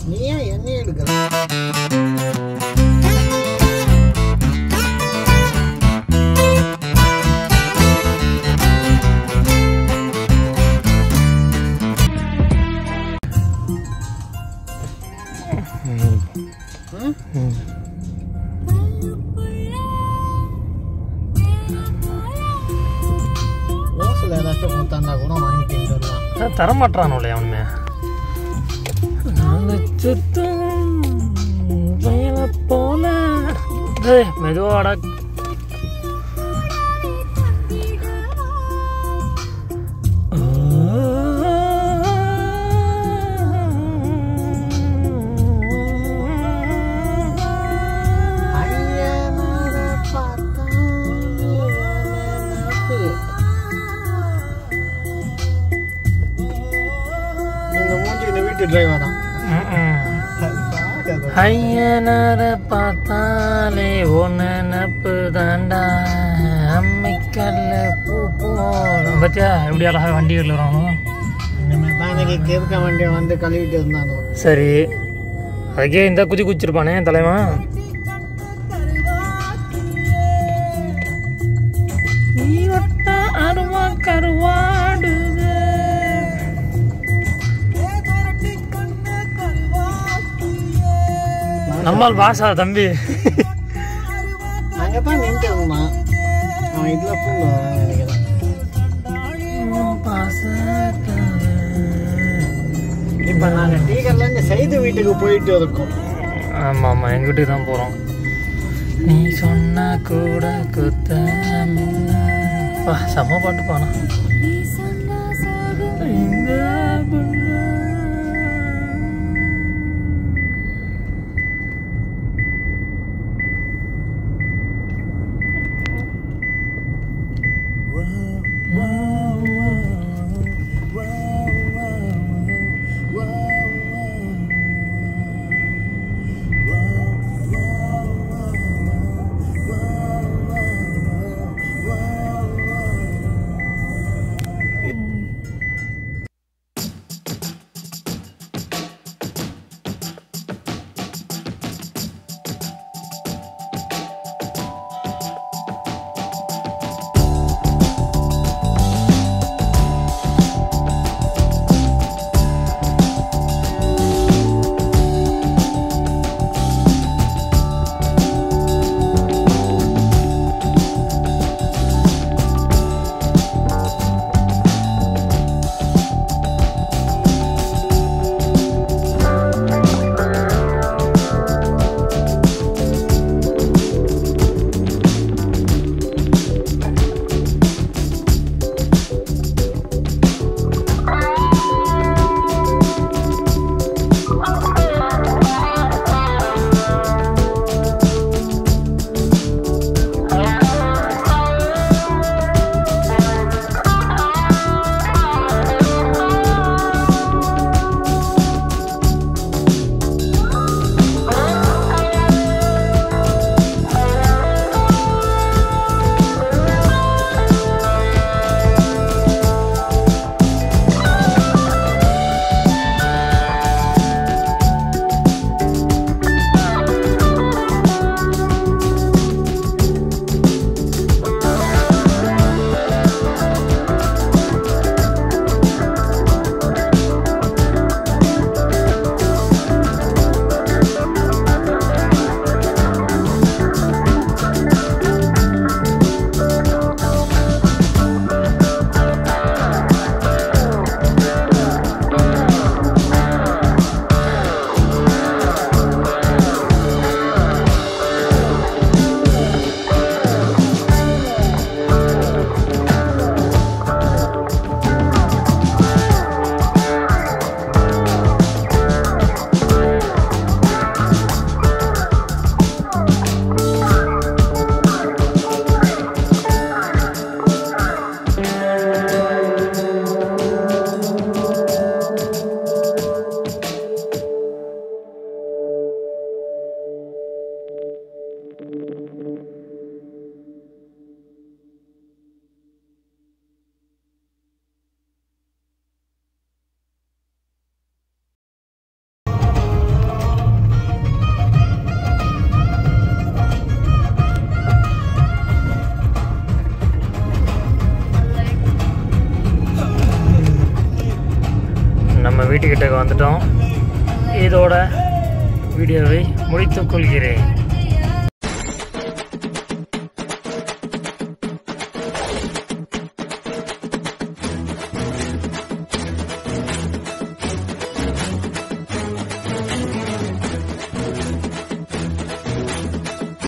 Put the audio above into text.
நீ ஏன் எண்ணெய் எடுக்கிற? ரோஸில் ஏதாச்சும் கொடுத்தாண்டா கூட வாங்கி தின்னுடலாம். தரமாட்டானோ இல்லையா அவனுமே? போல மெதுவாடா. டிரைவர் தான். ஐயனார பார்த்தாலே ஒன்று நப்பு தாண்டா அம்மிக்கல்ல பூ போதும். பச்சா எப்படி அழகாக வண்டி கழுவுறானோ. இனிமேல் தான் எனக்கு கேட்க வண்டியை வந்து கழுவிட்டு இருந்தானோ. சரி, அதுக்கே இந்த குச்சி குச்சிருப்பானே தலைவன். அருவா கருவாடு நம்மால் பாஷா தம்பி. அங்கே தான் நின்று இருந்தான் அவன். இதில் பூ நினைக்கிறேன். இப்போ நாங்கள் டீக்கர்லேருந்து செய்து வீட்டுக்கு போயிட்டு இருக்கோம். ஆமாம் ஆமாம், எங்கள் வீட்டுக்கு தான் போகிறோம். நீ சொன்னா கூட குத்தா செம்ம பாட்டு பானா. வீட்டுக்கிட்ட வந்துட்டோம். இதோட வீடியோவை முடித்துக் கொள்கிறேன்.